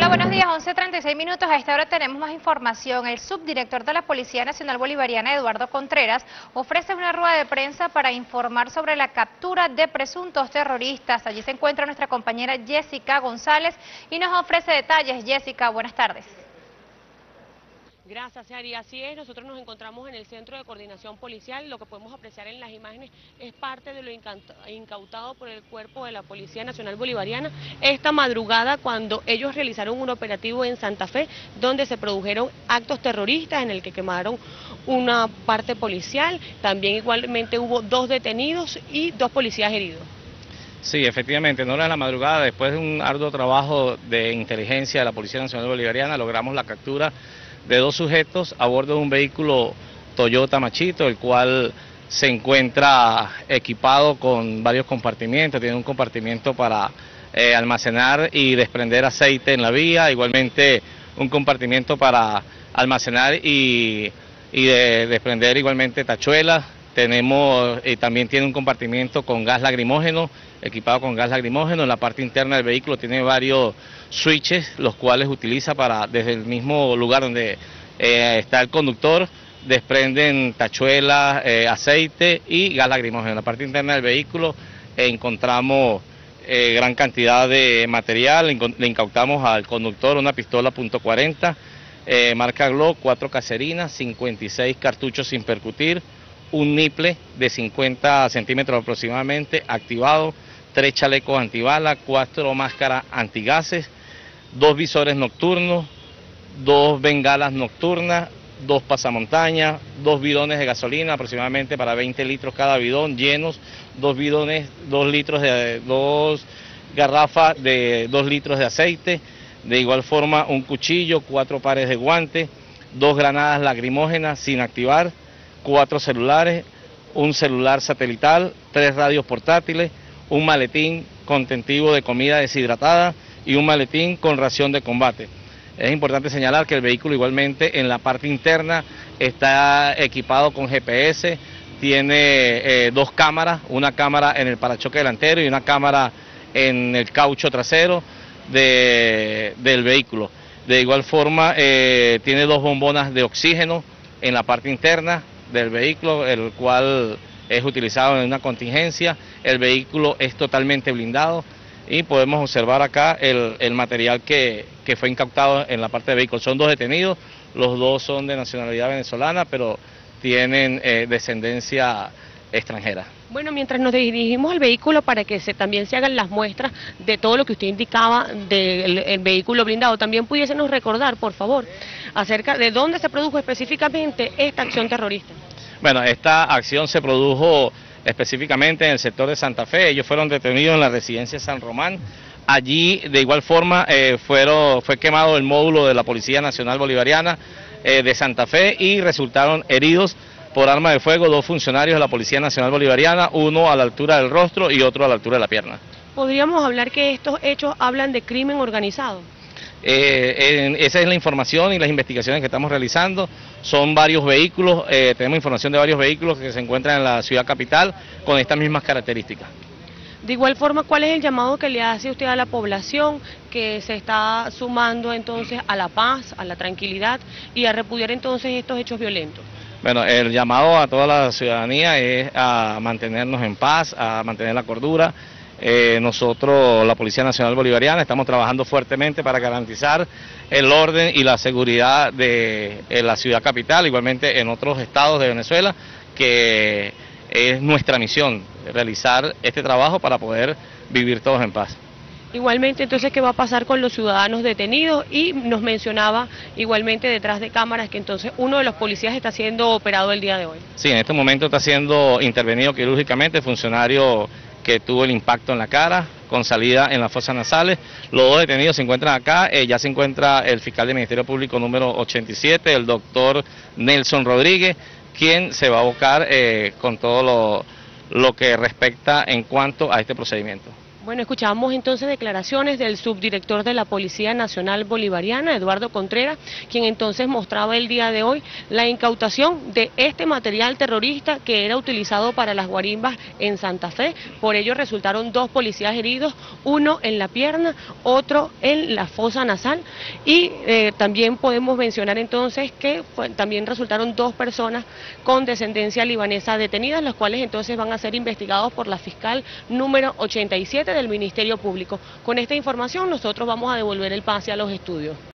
Hola, buenos días, 11:36 minutos. A esta hora tenemos más información. El subdirector de la Policía Nacional Bolivariana, Eduardo Contreras, ofrece una rueda de prensa para informar sobre la captura de presuntos terroristas. Allí se encuentra nuestra compañera Jessica González y nos ofrece detalles. Jessica, buenas tardes. Gracias, Ari. Así es, nosotros nos encontramos en el Centro de Coordinación Policial. Lo que podemos apreciar en las imágenes es parte de lo incautado por el Cuerpo de la Policía Nacional Bolivariana esta madrugada, cuando ellos realizaron un operativo en Santa Fe, donde se produjeron actos terroristas en el que quemaron una parte policial. También igualmente hubo 2 detenidos y 2 policías heridos. Sí, efectivamente, en horas de la madrugada, después de un arduo trabajo de inteligencia de la Policía Nacional Bolivariana, logramos la captura de 2 sujetos a bordo de un vehículo Toyota Machito, el cual se encuentra equipado con varios compartimientos. Tiene un compartimiento para almacenar y desprender aceite en la vía, igualmente un compartimiento para almacenar y desprender igualmente tachuelas. También tiene un compartimento con gas lacrimógeno, equipado con gas lacrimógeno. En la parte interna del vehículo tiene varios switches, los cuales utiliza desde el mismo lugar donde está el conductor, desprenden tachuelas, aceite y gas lacrimógeno. En la parte interna del vehículo encontramos gran cantidad de material. Le incautamos al conductor una pistola .40, marca Glock, 4 caserinas, 56 cartuchos sin percutir, un niple de 50 centímetros aproximadamente activado, 3 chalecos antibalas, 4 máscaras antigases, 2 visores nocturnos, 2 bengalas nocturnas, 2 pasamontañas, 2 bidones de gasolina aproximadamente para 20 litros cada bidón llenos, 2 garrafas de 2 litros de aceite, de igual forma un cuchillo, 4 pares de guantes, 2 granadas lacrimógenas sin activar, 4 celulares, un celular satelital, 3 radios portátiles, un maletín contentivo de comida deshidratada y un maletín con ración de combate. Es importante señalar que el vehículo igualmente en la parte interna está equipado con GPS, tiene 2 cámaras, una cámara en el parachoque delantero y una cámara en el caucho trasero del vehículo. De igual forma tiene 2 bombonas de oxígeno en la parte interna del vehículo, el cual es utilizado en una contingencia. El vehículo es totalmente blindado y podemos observar acá el material que fue incautado en la parte del vehículo. Son 2 detenidos, los 2 son de nacionalidad venezolana, pero tienen descendencia extranjera. Bueno, mientras nos dirigimos al vehículo para que también se hagan las muestras de todo lo que usted indicaba del vehículo blindado, también pudiésemos recordar, por favor, acerca de dónde se produjo específicamente esta acción terrorista. Bueno, esta acción se produjo específicamente en el sector de Santa Fe. Ellos fueron detenidos en la residencia San Román. Allí, de igual forma, fue quemado el módulo de la Policía Nacional Bolivariana de Santa Fe y resultaron heridos por arma de fuego 2 funcionarios de la Policía Nacional Bolivariana, uno a la altura del rostro y otro a la altura de la pierna. ¿Podríamos hablar que estos hechos hablan de crimen organizado? Esa es la información y las investigaciones que estamos realizando. Son varios vehículos, tenemos información de varios vehículos que se encuentran en la ciudad capital con estas mismas características. De igual forma, ¿cuál es el llamado que le hace usted a la población que se está sumando entonces a la paz, a la tranquilidad y a repudiar entonces estos hechos violentos? Bueno, el llamado a toda la ciudadanía es a mantenernos en paz, a mantener la cordura. Nosotros, la Policía Nacional Bolivariana, estamos trabajando fuertemente para garantizar el orden y la seguridad de la ciudad capital, igualmente en otros estados de Venezuela, que es nuestra misión, realizar este trabajo para poder vivir todos en paz. Igualmente, entonces, ¿qué va a pasar con los ciudadanos detenidos? Y nos mencionaba igualmente detrás de cámaras que entonces uno de los policías está siendo operado el día de hoy. Sí, en este momento está siendo intervenido quirúrgicamente el funcionario que tuvo el impacto en la cara, con salida en las fosas nasales. Los 2 detenidos se encuentran acá, ya se encuentra el fiscal del Ministerio Público número 87, el doctor Nelson Rodríguez, quien se va a abocar con todo lo que respecta en cuanto a este procedimiento. Bueno, escuchábamos entonces declaraciones del subdirector de la Policía Nacional Bolivariana, Eduardo Contreras, quien entonces mostraba el día de hoy la incautación de este material terrorista que era utilizado para las guarimbas en Santa Fe. Por ello resultaron 2 policías heridos, uno en la pierna, otro en la fosa nasal, y también podemos mencionar entonces que también resultaron 2 personas con descendencia libanesa detenidas, las cuales entonces van a ser investigados por la fiscal número 87 del Ministerio Público. Con esta información nosotros vamos a devolver el pase a los estudios.